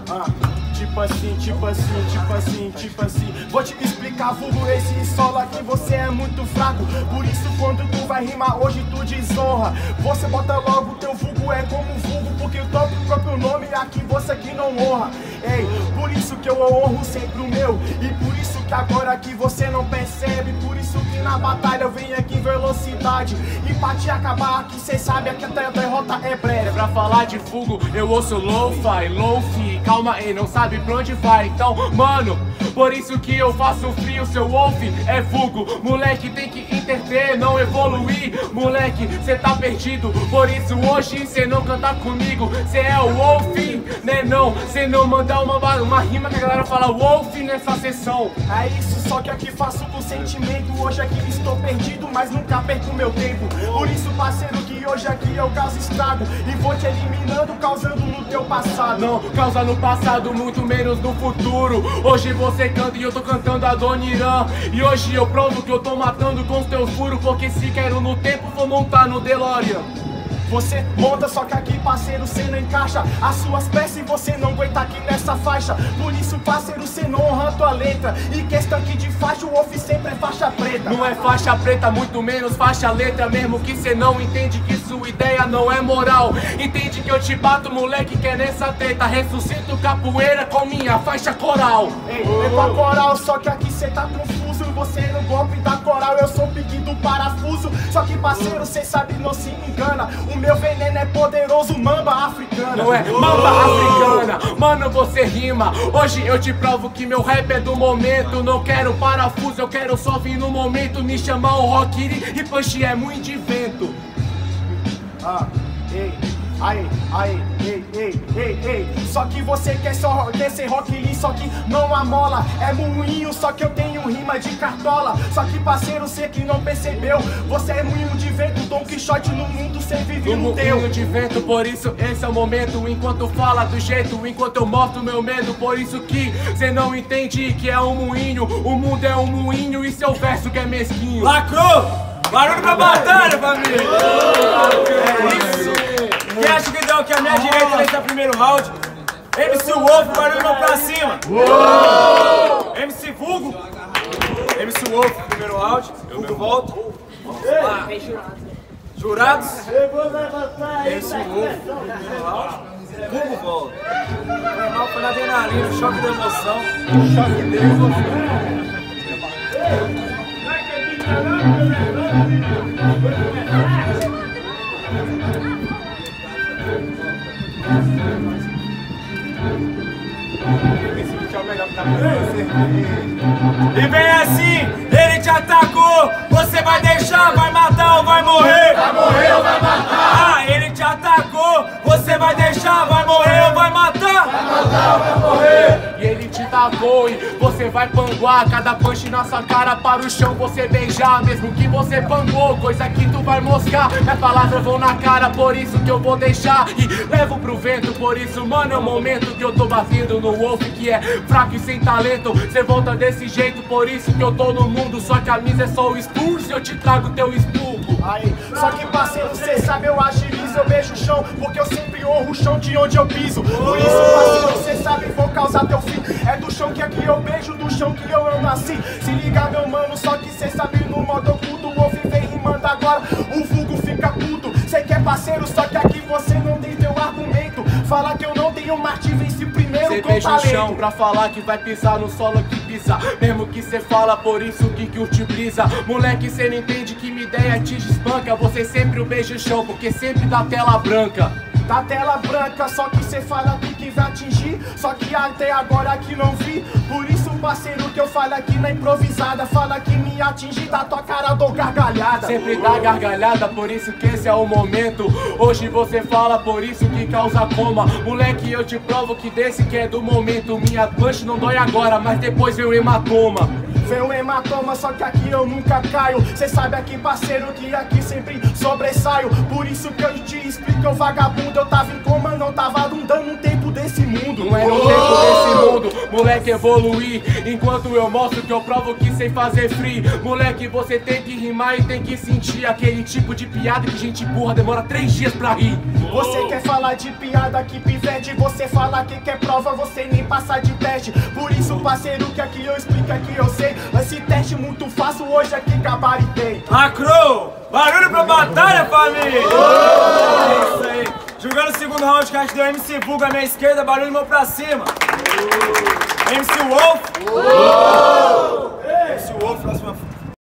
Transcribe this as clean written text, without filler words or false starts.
Tipo assim, vou te explicar, vulgo, esse solo aqui você é muito fraco. Por isso quando tu vai rimar hoje tu desonra. Você bota logo teu vulgo é como vulgo, porque o teu próprio nome aqui você aqui não honra. Ei, por isso que eu honro sempre o meu, e por isso que agora aqui você não percebe. Por isso que na batalha eu venho aqui em velocidade, e pra te acabar aqui cê sabe que a derrota é breve. Pra falar de vulgo eu ouço lo-fi, calma aí, não sabe pra onde vai. Então, mano, por isso que eu faço frio, seu ouve é vulgo. Moleque tem que interter, não evoluir. Moleque, cê tá perdido, por isso hoje cê não cantar comigo. Cê é o wolf, né não? Cê não mandar uma rima que a galera fala wolf nessa sessão. É isso, só que aqui faço com sentimento. Hoje aqui estou perdido, mas nunca perco meu tempo. Por isso, parceiro, que hoje aqui eu causo estrago, e vou te eliminando, causando no teu passado. Não, causa no passado, muito menos no futuro. Hoje você canta e eu tô cantando a Dona Irã. E hoje eu provo que eu tô matando com os teus furos, porque se quero no tempo vou montar no DeLorean. Você monta, só que aqui, parceiro, cê não encaixa as suas peças e você não aguenta aqui nessa faixa. Por isso, parceiro, cê não honra tua letra. E questão aqui de faixa, o off sempre é faixa preta. Não é faixa preta, muito menos faixa letra. Mesmo que cê não entende que sua ideia não é moral. Entende que eu te bato, moleque, que é nessa treta. Ressuscito capoeira com minha faixa coral. Ei, é com a coral, só que aqui cê tá confuso. Você no golpe da coral, eu sou o pique do parafuso. Só que, parceiro, cê sabe, não se engana. O meu veneno é poderoso, mamba africana. Não é mamba africana, mano, você rima. Hoje eu te provo que meu rap é do momento. Não quero parafuso, eu quero só vir no momento. Me chamar o rock e punch é muito de vento. Ei, só que você quer ser Rock Lee, só que não amola. É moinho, só que eu tenho rima de cartola. Só que, parceiro, cê que não percebeu, você é moinho de vento, Don Quixote no mundo, cê vive no teu. Moinho de vento, por isso esse é o momento. Enquanto fala do jeito, enquanto eu mostro meu medo. Por isso que cê não entende que é um moinho. O mundo é um moinho e seu verso que é mesquinho. Lacrou! Barulho pra batalha, família! É isso! Quem acha que deu aqui à minha direita nesse primeiro round? MC Wolf, barulho meu pra cima! MC Vulgo! MC Wolf, primeiro round. Vulgo volta. Vamos lá. Jurados? MC Wolf, primeiro round. Vulgo volta. Foi mal, foi na adrenalina, choque de emoção. Choque de emoção. E vem assim, ele te atacou, você vai deixar, vai matar ou vai morrer? Vai morrer ou vai matar? Ah, ele te atacou, você vai deixar, vai morrer ou vai matar? Vai matar ou vai morrer? E ele te tacou e você vai panguar. Cada punch na sua cara para o chão você beijar. Mesmo que você pangou, coisa que tu vai moscar. Minhas palavras vão na cara, por isso que eu vou deixar. E levo pro vento, por isso, mano, é o momento que eu tô batendo no Wolf, que é fraco e sem talento. Cê volta desse jeito, por isso que eu tô no mundo. Sua camisa é só o expulso, eu te trago teu expulso. Aí, só que, parceiro, cê sabe, eu agilizo, eu beijo o chão, porque eu sempre honro o chão de onde eu piso. Por isso, parceiro, cê sabe, vou causar teu fim. É do chão que aqui eu beijo, do chão que eu nasci. Se liga, meu mano, só que cê sabe, no modo oculto, o Wolf vem rimando agora, o vulgo fica puto. Cê quer parceiro, só que aqui você não tem teu argumento. Fala que eu não tenho Martim, vence primeiro cê com beija o talento. chão pra falar que vai pisar no solo que pisa. Mesmo que cê fala, por isso que curte brisa. Moleque, cê não entende que minha ideia te espanca. Você sempre o beija o chão, porque sempre dá tela branca. Da tela branca, só que cê fala aqui que vai atingir, só que até agora aqui não vi. Por isso, parceiro, que eu falo aqui na improvisada, fala que me atingir, da tua cara dou gargalhada. Sempre dá gargalhada, por isso que esse é o momento. Hoje você fala, por isso que causa coma. Moleque, eu te provo que desse que é do momento. Minha punch não dói agora, mas depois vem o hematoma. Vem o hematoma, só que aqui eu nunca caio. Cê sabe aqui, parceiro, que aqui sempre sobressaio. Por isso que eu te explico, eu vagabundo. Eu tava em coma, não tava dando um tempo desse mundo. Não é no tempo desse mundo, moleque, evoluir. Enquanto eu mostro que eu provo que sei fazer free. Moleque, você tem que rimar e tem que sentir aquele tipo de piada que gente burra demora 3 dias pra rir. Você quer falar de piada que pivete, você fala que quer prova, você nem passa de teste. Por isso, parceiro, que aqui eu explico, aqui eu sei. Esse teste muito fácil, hoje aqui gabaritei. Lacrou! Barulho pra batalha, família! É isso aí. Jogando o segundo round que a gente deu MC Vulgo à minha esquerda, barulho meu pra cima. MC Wolf! MC Wolf, próxima